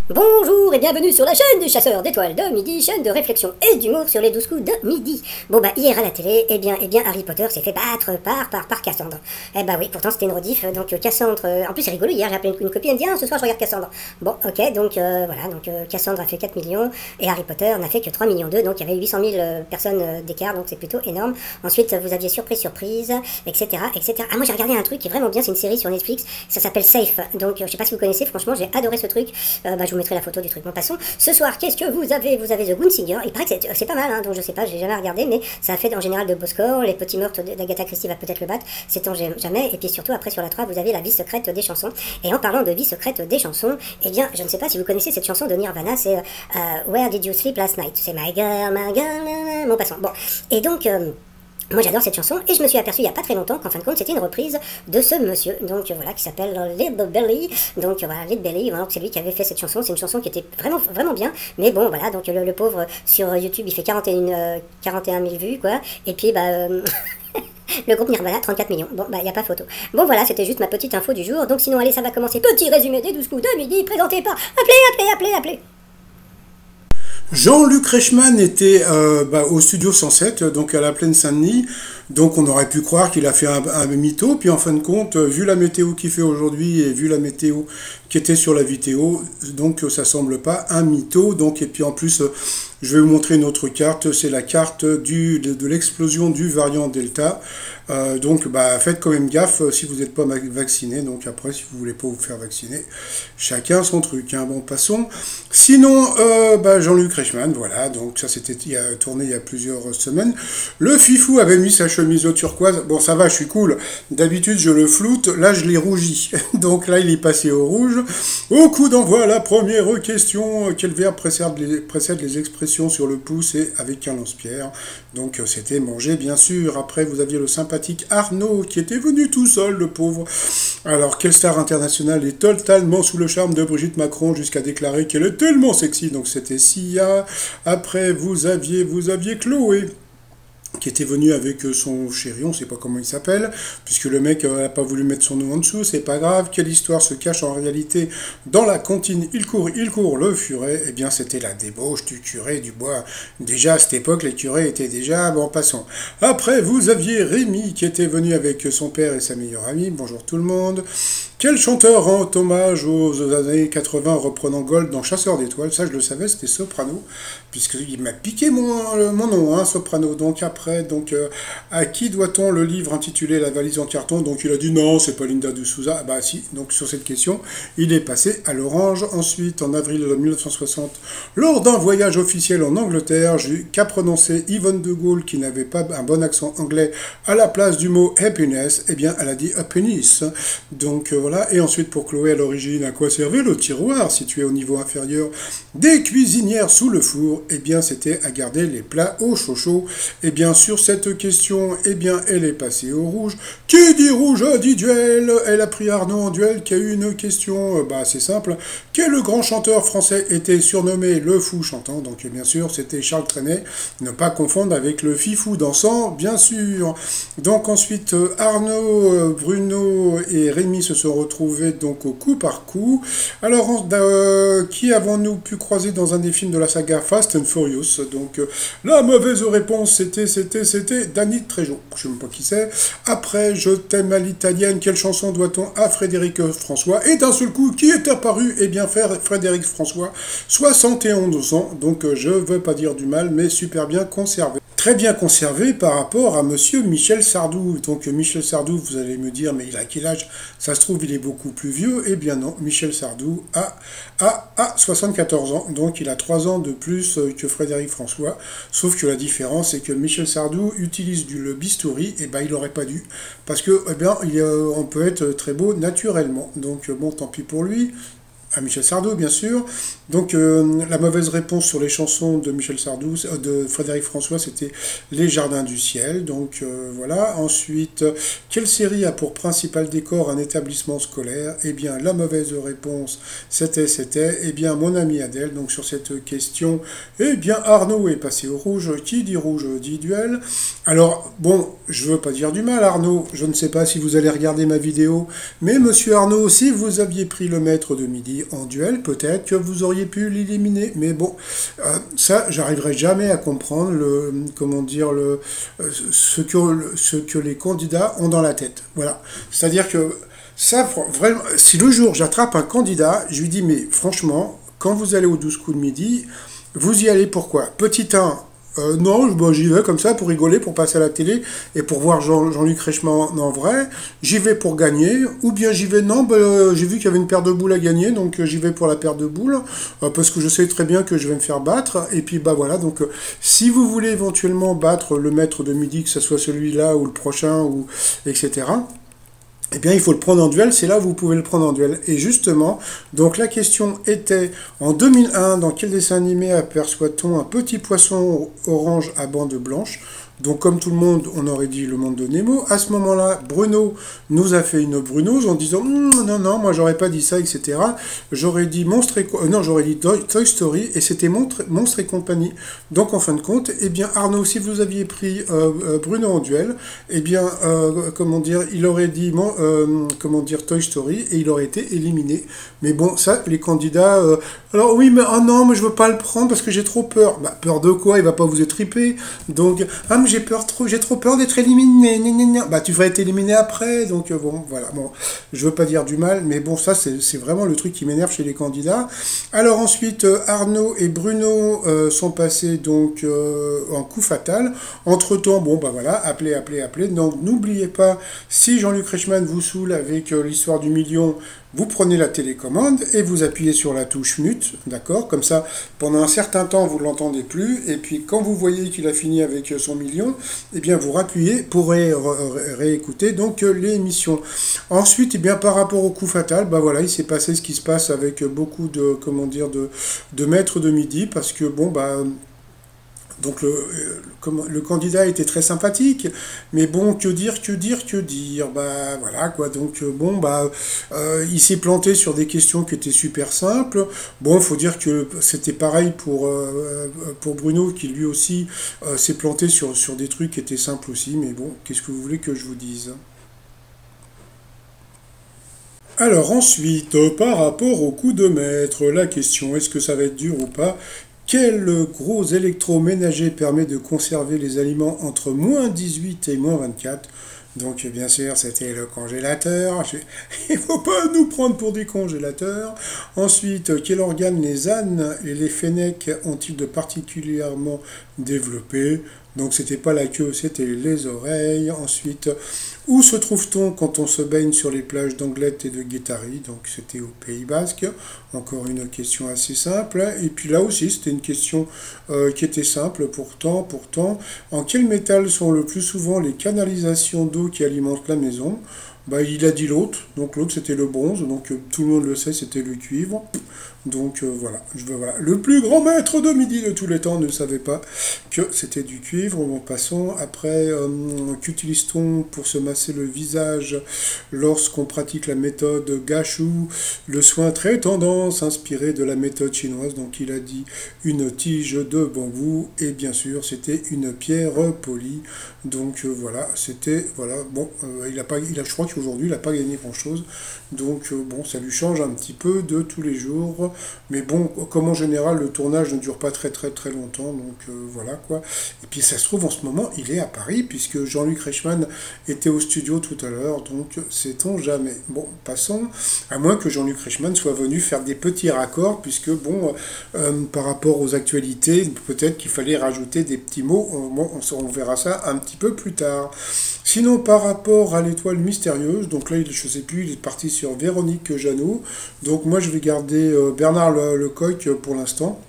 Bonjour et bienvenue sur la chaîne des chasseurs d'étoiles de midi, chaîne de réflexion et d'humour sur les 12 coups de midi. Bon bah hier à la télé, eh bien Harry Potter s'est fait battre par Cassandre. Eh bah oui, pourtant c'était une rediff, donc Cassandre, en plus c'est rigolo, hier j'ai appelé une copine, elle me dit ah, ce soir je regarde Cassandre. Bon ok, donc voilà, donc Cassandre a fait 4 millions et Harry Potter n'a fait que 3 millions 2, donc il y avait 800 000 personnes d'écart, donc c'est plutôt énorme. Ensuite vous aviez surprise, etc. Ah moi j'ai regardé un truc qui est vraiment bien, c'est une série sur Netflix, ça s'appelle Safe, donc je sais pas si vous connaissez, franchement j'ai adoré ce truc, je vous mettrai la photo du truc. Bon, passons. Ce soir, qu'est-ce que vous avez? Vous avez The Gunsinger. Il paraît que c'est pas mal, hein, donc je sais pas, j'ai jamais regardé, mais ça a fait en général de beaux scores. Les petits meurtres d'Agatha Christie va peut-être le battre, sait-on jamais. Et puis surtout, après sur la 3, vous avez la vie secrète des chansons. Et en parlant de vie secrète des chansons, eh bien, je ne sais pas si vous connaissez cette chanson de Nirvana, c'est Where Did You Sleep Last Night? C'est My Girl, Bon, passons. Bon. Et donc. Moi j'adore cette chanson et je me suis aperçu il n'y a pas très longtemps qu'en fin de compte c'était une reprise de ce monsieur, donc voilà, qui s'appelle Little Belly, donc voilà, Little Belly, voilà, c'est lui qui avait fait cette chanson, c'est une chanson qui était vraiment bien, mais bon voilà, donc le pauvre sur YouTube il fait 41 000 vues quoi, et puis le groupe Nirvana, 34 millions. Bon, il n'y a pas photo. Bon, voilà, c'était juste ma petite info du jour. Donc, sinon, allez, ça va commencer. Petit résumé des 12 coups de midi, présenté par... Appelez. Jean-Luc Reichmann était au studio 107, donc à la Plaine Saint-Denis. Donc on aurait pu croire qu'il a fait un mytho, puis en fin de compte, vu la météo qu'il fait aujourd'hui et vu la météo qui était sur la vidéo, donc ça semble pas un mytho. Donc et puis en plus, je vais vous montrer une autre carte, c'est la carte de l'explosion du variant Delta. Donc faites quand même gaffe si vous n'êtes pas vacciné. Donc après, si vous voulez pas vous faire vacciner, chacun son truc. Hein. Bon, passons. Sinon, Jean-Luc Reichmann, voilà. Donc ça c'était tourné il y a plusieurs semaines. Le Fifou avait mis sa chemise au turquoise. Bon, ça va, je suis cool. D'habitude, je le floute. Là, je l'ai rougi. Donc là, il est passé au rouge. Au coup d'envoi, la première question. Quel verbe précède les expressions sur le pouce et avec un lance-pierre? Donc c'était manger, bien sûr. Après, vous aviez le sympathique Arnaud qui était venu tout seul, le pauvre. Alors, quelle star internationale est totalement sous le charme de Brigitte Macron jusqu'à déclarer qu'elle est tellement sexy? Donc c'était Sia. Après, vous aviez Chloé qui était venu avec son chéri, on ne sait pas comment il s'appelle, puisque le mec n'a pas voulu mettre son nom en dessous, c'est pas grave. Quelle histoire se cache en réalité dans la cantine? Il court, le furet. Eh bien, c'était la débauche du curé du bois. Déjà, à cette époque, les curés étaient déjà... Bon, passons. Après, vous aviez Rémi, qui était venu avec son père et sa meilleure amie. Bonjour tout le monde. Quel chanteur rend hommage aux années 80 reprenant Gold dans Chasseur d'étoiles? Ça, je le savais, c'était Soprano, puisqu'il m'a piqué mon nom, hein, Soprano. Donc après, à qui doit-on le livre intitulé La valise en carton? Donc il a dit non, c'est pas Linda de Souza. Ah bah si, donc sur cette question, il est passé à l'orange. Ensuite, en avril 1960, lors d'un voyage officiel en Angleterre, qu'a prononcé Yvonne de Gaulle, qui n'avait pas un bon accent anglais, à la place du mot happiness? Eh bien, elle a dit happiness. Donc voilà. Et ensuite, pour Chloé, à l'origine, à quoi servait le tiroir situé au niveau inférieur des cuisinières sous le four? Eh bien, c'était à garder les plats au chaud. Eh bien, sur cette question, eh bien, elle est passée au rouge. Qui dit rouge dit duel. Elle a pris Arnaud en duel, qui a eu une question, c'est simple. Quel grand chanteur français était surnommé le fou chantant? Donc, bien sûr, c'était Charles Trenet. Ne pas confondre avec le fifou dansant, bien sûr. Donc, ensuite, Arnaud, Bruno et Rémi se sont retrouvés donc au coup par coup. Alors, qui avons-nous pu croiser dans un des films de la saga Fast and Furious? Donc, la mauvaise réponse, c'était Danny Trejo. Je ne sais même pas qui c'est. Après, Je t'aime à l'italienne, quelle chanson doit-on à Frédéric François? Et d'un seul coup, qui est apparu? Eh bien, Frédéric François, 71 ans. Donc, je ne veux pas dire du mal, mais super bien conservé. Très bien conservé par rapport à monsieur Michel Sardou. Donc Michel Sardou, vous allez me dire, mais il a quel âge? Ça se trouve, il est beaucoup plus vieux. Eh bien non, Michel Sardou a 74 ans. Donc il a 3 ans de plus que Frédéric François. Sauf que la différence, c'est que Michel Sardou utilise le bistouri. Et il n'aurait pas dû. Parce que, on peut être très beau naturellement. Donc bon, tant pis pour lui. À Michel Sardou, bien sûr. Donc, la mauvaise réponse sur les chansons de Michel Sardou, de Frédéric François, c'était Les Jardins du Ciel. Donc, voilà. Ensuite, quelle série a pour principal décor un établissement scolaire? Eh bien, la mauvaise réponse, c'était, eh bien, Mon ami Adèle. Donc, sur cette question, eh bien, Arnaud est passé au rouge. Qui dit rouge dit duel. Alors, bon, je veux pas dire du mal, Arnaud. Je ne sais pas si vous allez regarder ma vidéo. Mais, monsieur Arnaud, si vous aviez pris le maître de midi, Midi en duel, peut-être que vous auriez pu l'éliminer. Mais bon, ça, j'arriverai jamais à comprendre comment dire, ce que les candidats ont dans la tête. Voilà. C'est-à-dire que ça, vraiment, si le jour j'attrape un candidat, je lui dis, mais franchement, quand vous allez au 12 coups de midi, vous y allez pourquoi? Petit 1, non, j'y vais comme ça pour rigoler, pour passer à la télé et pour voir Jean-Luc Reichmann en vrai. J'y vais pour gagner, ou bien j'y vais, non, j'ai vu qu'il y avait une paire de boules à gagner, donc j'y vais pour la paire de boules, parce que je sais très bien que je vais me faire battre. Et puis bah voilà, donc si vous voulez éventuellement battre le maître de midi, que ce soit celui-là ou le prochain, ou etc., eh bien, il faut le prendre en duel, c'est là où vous pouvez le prendre en duel. Et justement, donc la question était, en 2001, dans quel dessin animé aperçoit-on un petit poisson orange à bande blanche? Donc, comme tout le monde, on aurait dit le monde de Nemo. À ce moment-là, Bruno nous a fait une Brunose en disant non, non, moi j'aurais pas dit ça, etc. J'aurais dit non, j'aurais dit Toy Story et c'était Monstre et compagnie. Donc, en fin de compte, eh bien, Arnaud, si vous aviez pris Bruno en duel, eh bien, comment dire, il aurait dit comment dire Toy Story et il aurait été éliminé. Mais bon, ça, les candidats. Alors oui, mais oh non, mais je veux pas le prendre parce que j'ai trop peur. Bah, peur de quoi? Il va pas vous étriper. Donc, ah, mais j'ai trop peur d'être éliminé. Bah, tu vas être éliminé après. Donc, bon, voilà. Bon, je veux pas dire du mal, mais bon, ça, c'est vraiment le truc qui m'énerve chez les candidats. Alors ensuite, Arnaud et Bruno sont passés donc en coup fatal. Entre-temps, bon, bah voilà, appelez. Donc, n'oubliez pas, si Jean-Luc Reichmann vous saoule avec l'histoire du million, vous prenez la télécommande et vous appuyez sur la touche mute, d'accord? Comme ça, pendant un certain temps, vous ne l'entendez plus. Et puis, quand vous voyez qu'il a fini avec son million, eh bien, vous rappuyez pour réécouter donc l'émission. Ensuite, eh bien, par rapport au coup fatal, bah voilà, il s'est passé ce qui se passe avec beaucoup de, comment dire, de maîtres de midi, parce que, bon, bah... Donc le candidat était très sympathique, mais bon, que dire, bah voilà quoi. Donc bon, bah il s'est planté sur des questions qui étaient super simples. Bon, faut dire que c'était pareil pour Bruno, qui lui aussi s'est planté sur des trucs qui étaient simples aussi. Mais bon, qu'est-ce que vous voulez que je vous dise? Alors ensuite, par rapport au coup de maître, la question, est-ce que ça va être dur ou pas? Quel gros électroménager permet de conserver les aliments entre -18 et -24? Donc bien sûr, c'était le congélateur. Il ne faut pas nous prendre pour des congélateurs. Ensuite, quel organe les ânes et les fennecs ont-ils de particulièrement développé? Donc c'était pas la queue, c'était les oreilles. Ensuite, où se trouve-t-on quand on se baigne sur les plages d'Anglette et de Guétary? Donc c'était au Pays Basque. Encore une question assez simple. Et puis là aussi, c'était une question qui était simple. Pourtant, en quel métal sont le plus souvent les canalisations d'eau qui alimentent la maison? Bah, il a dit l'autre, donc l'autre c'était le bronze, donc tout le monde le sait, c'était le cuivre. Donc voilà, voilà, le plus grand maître de midi de tous les temps ne savait pas que c'était du cuivre. Bon, passons. Après, qu'utilise-t-on pour se masser le visage lorsqu'on pratique la méthode Gachou? Le soin très tendance inspiré de la méthode chinoise. Donc il a dit une tige de bambou et bien sûr c'était une pierre polie. Donc voilà, c'était voilà. Bon, je crois qu'aujourd'hui il n'a pas gagné grand-chose. Donc bon, ça lui change un petit peu de tous les jours. Mais bon, comme en général, le tournage ne dure pas très longtemps, donc voilà quoi. Et puis ça se trouve en ce moment, il est à Paris, puisque Jean-Luc Reichmann était au studio tout à l'heure, donc sait-on jamais. Bon, passons, à moins que Jean-Luc Reichmann soit venu faire des petits raccords, puisque bon, par rapport aux actualités, peut-être qu'il fallait rajouter des petits mots, bon, on verra ça un petit peu plus tard. Sinon, par rapport à l'étoile mystérieuse, donc là, je ne sais plus, il est parti sur Véronique Jeannot. Donc moi, je vais garder Bernard Lecoq pour l'instant.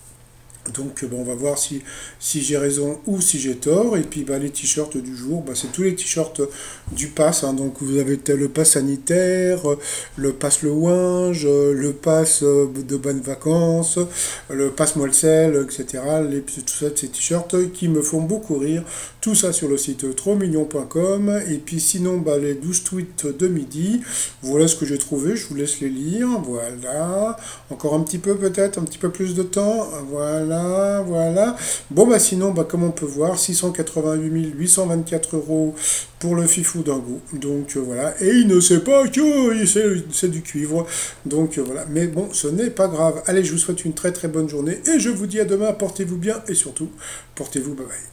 Donc bon, on va voir si j'ai raison ou si j'ai tort. Et puis bah, les t-shirts du jour, bah, c'est tous les t-shirts du pass. Hein. Donc vous avez le pass sanitaire, le pass Le Ouinge, le pass de bonnes vacances, le pass Molsel, etc. Tout ça, ces t-shirts qui me font beaucoup rire. Tout ça sur le site trotsmignon.com. Et puis sinon, bah, les 12 tweets de midi. Voilà ce que j'ai trouvé. Je vous laisse les lire. Voilà. Encore un petit peu peut-être, un petit peu plus de temps. Voilà. voilà, voilà. Bon, bah sinon, bah, comme on peut voir, 688 824 euros pour le Fifou Dingo. Donc voilà, et il ne sait pas que c'est du cuivre. Donc voilà, mais bon, ce n'est pas grave. Allez, je vous souhaite une très très bonne journée et je vous dis à demain, portez-vous bien et surtout, portez-vous, bye bye.